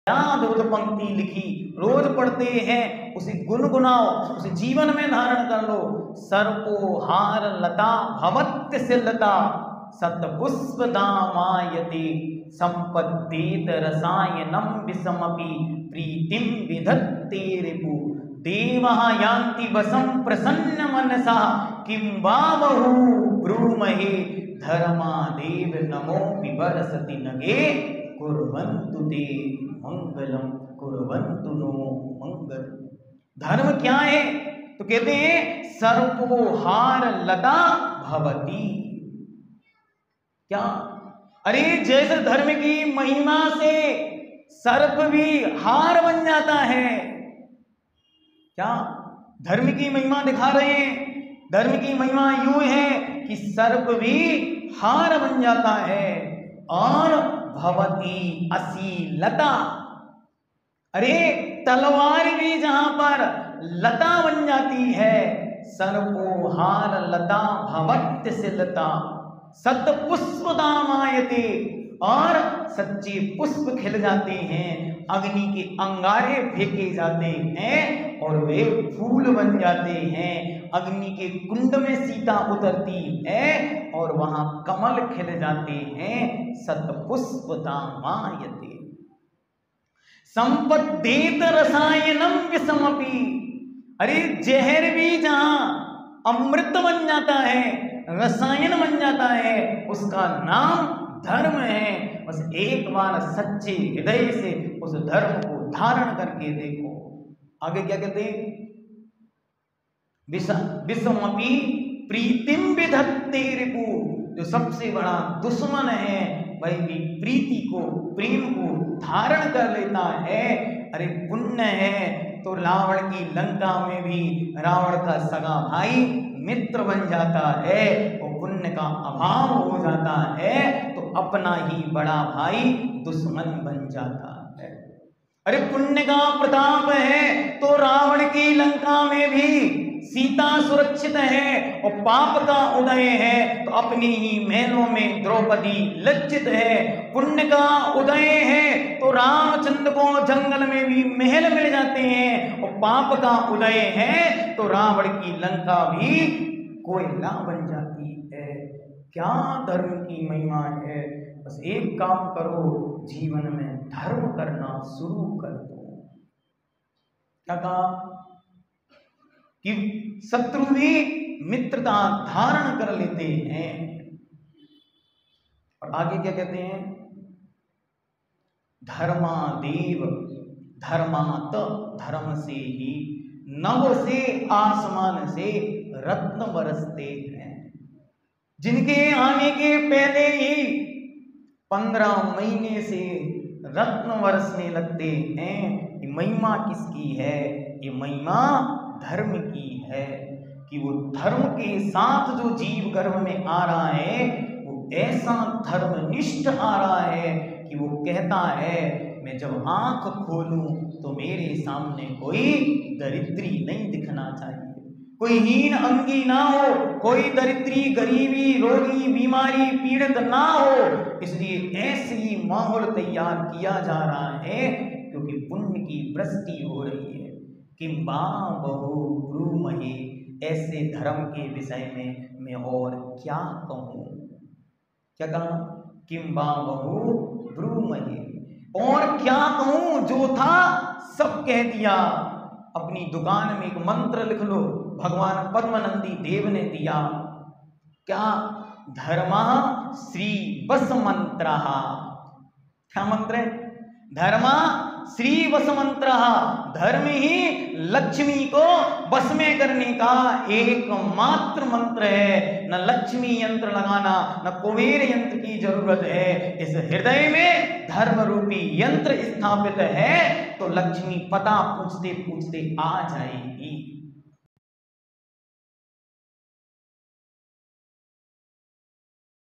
अद्भुत पंक्ति लिखी, रोज पढ़ते हैं, उसे गुनगुनाओ, उसे जीवन में धारण कर लो। सर्पोहार लता भवत्यस्य लता सतपुष्प दामायते संपद्येत रसायनम विषमपि प्रीतिम विधत्ते रिपु देवः यान्ति वसं प्रसन्न मनसा किं वा बहु ब्रूमहे धर्मादेव नमो विवर्षति नगे कुर्वन्तु ते मंगलम कुर्वन्तु नो मंगल। धर्म क्या है? तो कहते हैं सर्पोहार लता भवती। क्या? अरे जैसे धर्म की महिमा से सर्प भी हार बन जाता है। क्या? धर्म की महिमा दिखा रहे हैं। धर्म की महिमा यूं है कि सर्प भी हार बन जाता है। और भवती असीलता, अरे तलवार भी जहां पर लता बन जाती है। सर्पोहार लता भवत्यस्य लता सतपुष्प दामायते, और सच्चे पुष्प खिल जाते हैं, अग्नि के अंगारे फेंके जाते हैं और वे फूल बन जाते हैं। अग्नि के कुंड में सीता उतरती है और वहां कमल खिल जाते हैं। सतपुष्प दामायते संपद्येत रसायनम विषमपि, अरे जहर भी जहां अमृत बन जाता है, रसायन बन जाता है, उसका नाम धर्म है। बस एक बार सच्चे हृदय से उस धर्म को धारण करके देखो। आगे क्या कहते हैं? विषमपि प्रीतिम विधत्ते रिपु, जो सबसे बड़ा दुश्मन है वही भी प्रीति को, प्रेम को धारण कर लेता है। अरे पुण्य है तो रावण की लंका में भी रावण का सगा भाई मित्र बन जाता है, और पुण्य का अभाव हो जाता है तो अपना ही बड़ा भाई दुश्मन बन जाता है। अरे पुण्य का प्रताप है तो रावण की लंका में भी सीता सुरक्षित है, और पाप का उदय है तो अपने ही महलों में द्रौपदी लज्जित है। पुण्य का उदय है तो रामचंद्र को जंगल में भी महल मिल जाते हैं, और पाप का उदय है तो रावण की लंका भी कोयला बन जाती है। क्या धर्म की महिमा है। बस एक काम करो, जीवन में धर्म करना शुरू कर दो। क्या कहा कि शत्रु भी मित्रता धारण कर लेते हैं। और आगे क्या कहते हैं? धर्मादेव धर्मात, धर्म से ही नभ से आसमान से रत्न बरसते हैं। जिनके आने के पहले ही 15 महीने से रत्न बरसने लगते हैं। ये महिमा किसकी है? ये महिमा धर्म की है कि वो धर्म के साथ जो जीव गर्भ में आ रहा है वो ऐसा धर्मनिष्ठ आ रहा है कि वो कहता है मैं जब आंख खोलूं तो मेरे सामने कोई दरिद्री नहीं दिखना चाहिए, कोई हीन अंगी ना हो, कोई दरिद्री, गरीबी, रोगी, बीमारी, पीड़ित ना हो। इसलिए ऐसे ही माहौल तैयार किया जा रहा है क्योंकि पुण्य की वृष्टि हो रही है। किंबा बहु ब्रूमहे, ऐसे धर्म के विषय में मैं और क्या कहूं। क्या कहा? किंबा बहु ब्रूमहे, और क्या कहूं, जो था सब कह दिया। अपनी दुकान में एक मंत्र लिख लो, भगवान पद्मनंदी देव ने दिया। क्या? धर्मा श्री बस मंत्र। क्या मंत्र है? धर्मा श्री वश मंत्र। धर्म ही लक्ष्मी को बस में करने का एकमात्र मंत्र है। न लक्ष्मी यंत्र लगाना, न कुबेर यंत्र की जरूरत है। इस हृदय में धर्म रूपी यंत्र स्थापित है तो लक्ष्मी पता पूछते पूछते आ जाएगी।